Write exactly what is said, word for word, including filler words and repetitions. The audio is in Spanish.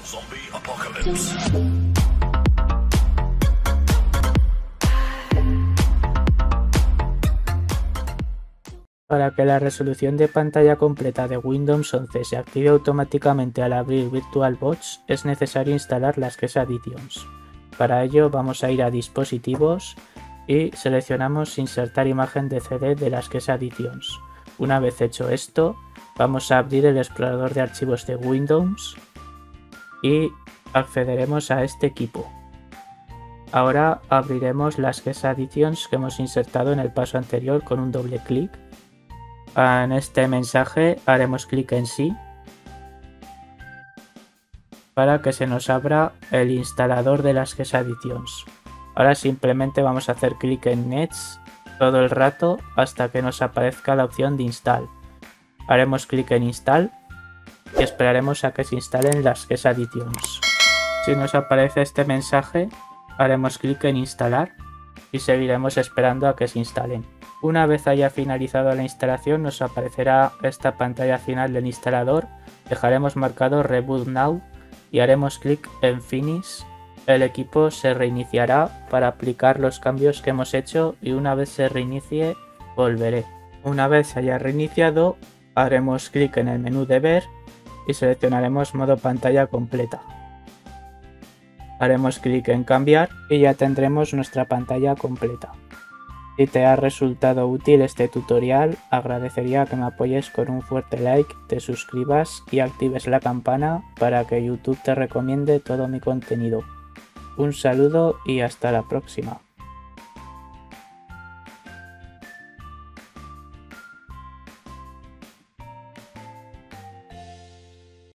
Zombie Apocalypse. Para que la resolución de pantalla completa de Windows once se active automáticamente al abrir VirtualBox, es necesario instalar las Guest Additions. Para ello vamos a ir a Dispositivos y seleccionamos Insertar imagen de C D de las Guest Additions. Una vez hecho esto, vamos a abrir el explorador de archivos de Windows y accederemos a este equipo. Ahora abriremos las Guest Additions que hemos insertado en el paso anterior con un doble clic. En este mensaje haremos clic en sí para que se nos abra el instalador de las Guest Additions. Ahora simplemente vamos a hacer clic en Next todo el rato hasta que nos aparezca la opción de Install. Haremos clic en Install y esperaremos a que se instalen las Guest Additions. Si nos aparece este mensaje, haremos clic en Instalar y seguiremos esperando a que se instalen. Una vez haya finalizado la instalación, nos aparecerá esta pantalla final del instalador. Dejaremos marcado Reboot Now y haremos clic en Finish. El equipo se reiniciará para aplicar los cambios que hemos hecho y una vez se reinicie, volveré. Una vez se haya reiniciado, haremos clic en el menú de Ver y seleccionaremos modo pantalla completa. Haremos clic en Cambiar y ya tendremos nuestra pantalla completa. Si te ha resultado útil este tutorial, agradecería que me apoyes con un fuerte like, te suscribas y actives la campana para que YouTube te recomiende todo mi contenido. Un saludo y hasta la próxima.